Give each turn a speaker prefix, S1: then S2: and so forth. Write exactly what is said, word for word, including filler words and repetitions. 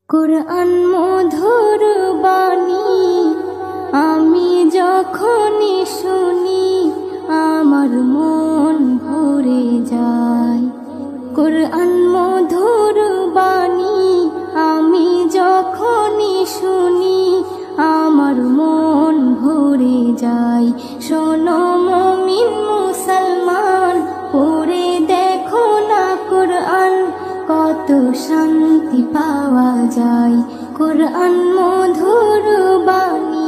S1: কুরআন মধুর বাণী আমি যখনই শুনি আমার মন ভরে যায়। কুরআন মধুর বাণী আমি যখনই শুনি আমার মন ভরে যায়। শোনো মুমিন মুসলমান, পড়ে দেখো না কুরআন, কত শান্তি পাওয়া যায়। কুরআন মধুর বাণী